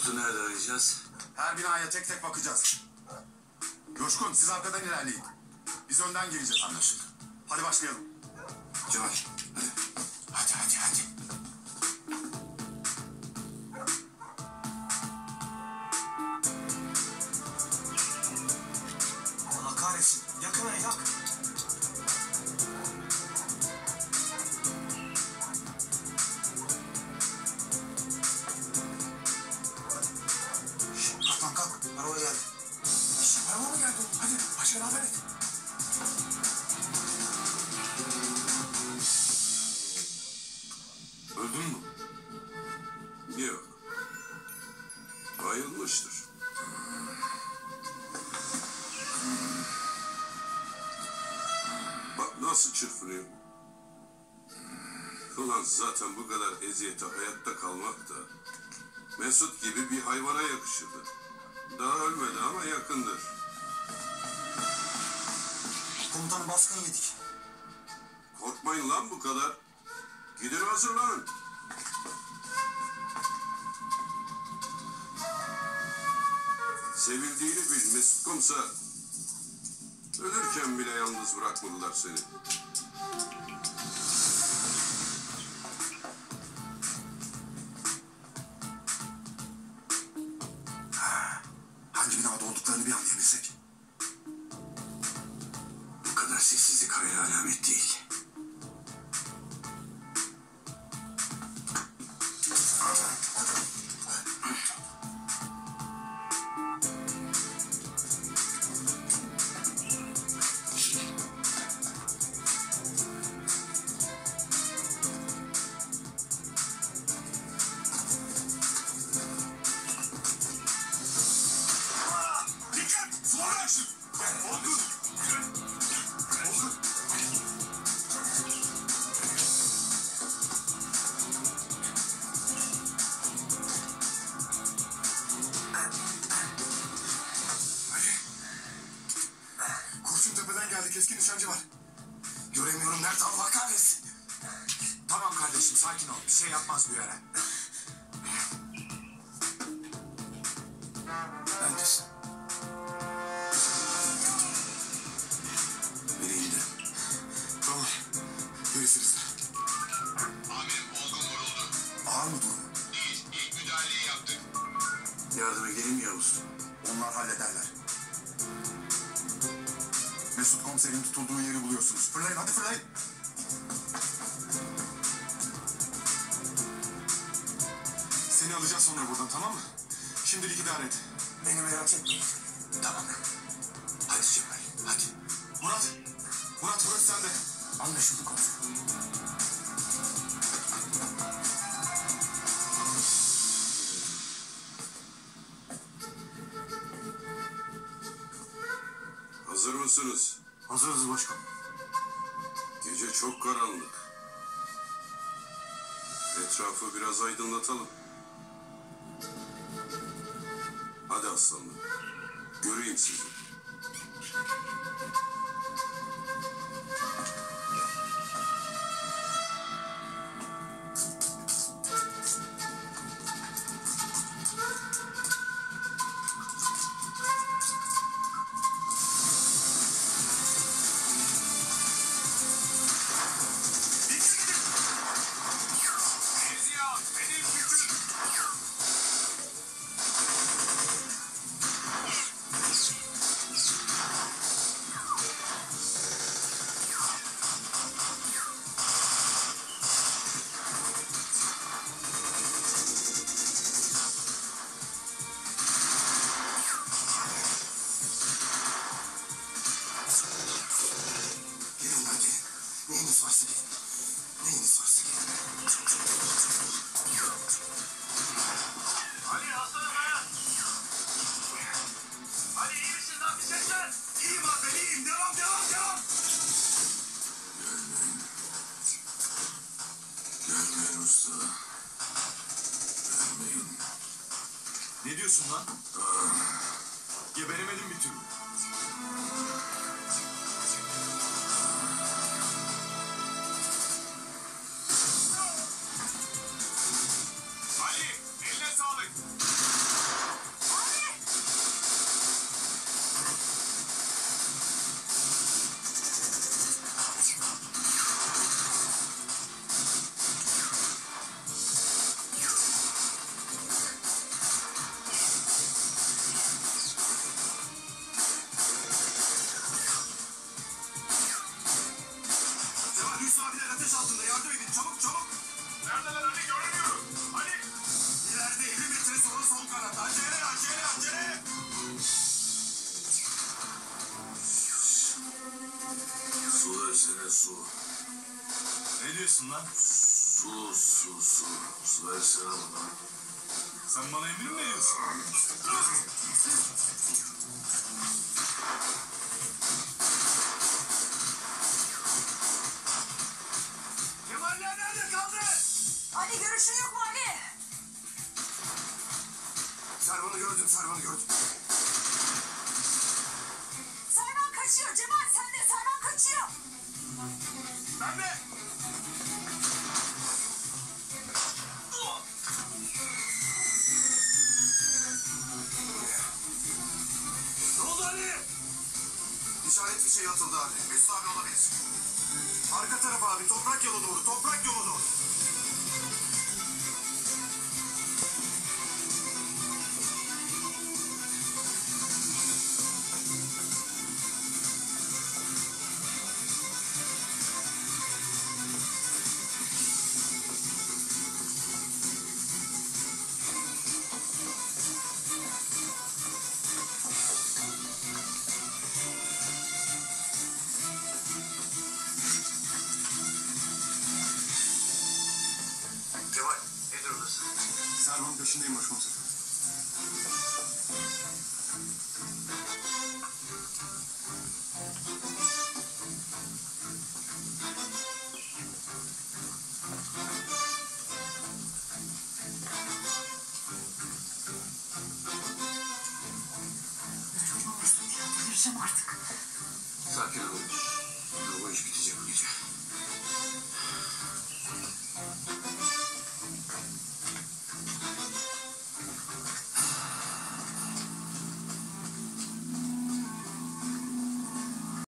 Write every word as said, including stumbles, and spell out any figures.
Mesut'u nerede arayacağız? Her binaya tek tek bakacağız. Coşkun siz arkadan ilerleyin. Biz önden geleceğiz. Anlaşıldı. Hadi başlayalım. Cemal hadi. Hadi hadi hadi. Allah kahretsin. Yakına yak. Kaptan kalk. Araba geldi. Şişt, araba mı geldi? Hadi başka haber et. Öldün mü? Yok. Bayılmıştır. Bak nasıl çırpınıyor. Ulan zaten bu kadar eziyete hayatta kalmak da Mesut gibi bir hayvana yakışırdı. Daha ölmedi ama yakındır. Komutanım baskın yedik. Korkmayın lan bu kadar. Gidin hazırlanın. Sevildiğini bil Mesut Komiser. Ölürken bile yalnız bırakmadılar seni. Hangi binada olduklarını bir anlayabilsek. Bu kadar sessizlik hayra alamet değil. Keskin nişancı var. Göremiyorum nerede Allah kahretsin. Tamam kardeşim sakin ol. Bir şey yapmaz bu yere. Neredesin? Beni indir. Tamam. Gerisi bizde. Amirim Olgun vuruldu. Ağır mı durumu? Değil. İlk müdahaleyi yaptık. Yardıma geleyim Yavuz. Onlar hallederler. Mesut komiserin tutulduğu yeri buluyorsunuz. Fırlayın hadi fırlayın. Seni alacağız sonra buradan tamam mı? Şimdilik idare et. Beni merak etmeyin. Tamam. Hadi Cemal hadi. Murat. Murat burası sende. Anlaşıldı komiserim. Hazır mısınız? Hazırız başkanım. Gece çok karanlık. Etrafı biraz aydınlatalım. Hadi aslanım. Göreyim sizi. Neyiniz varsa gelin. Neyiniz varsa gelin. Ali hastanım dayan. Ali iyi misin lan bir ses ver. İyiyim abi iyiyim. Devam devam devam. Gelmeyin usta. Gelmeyin. Ne diyorsun lan? Geberemedim bir türlü. Ali eline sağlık. ateş altında. Yardım edin. Çabuk çabuk. Neredeler Ali göremiyorum. Ali. İleride elli metre sonra sol kanat. Acele acele acele. Su versene su. Ne diyorsun lan? Su su su. Su versene bana. Sen bana emir mi veriyorsun? Kemaller nerede kaldı? Ali görüşün yok mu Ali? Servan'ı gördüm, Servan'ı gördüm. Servan kaçıyor Cemal sen de Servan kaçıyor. Ben de. Ne oldu Ali? İşaret bir şey atıldı abi. Mesut abi olabilir. Arka taraf abi. Toprak yolu doğru. Toprak yolu doğru. Cemal ne durumdasın? Servan'ın peşindeyim başkomiserim. Olmasın ya delireceğim artık. Sakin olun. Bu iş bitecek bu gece.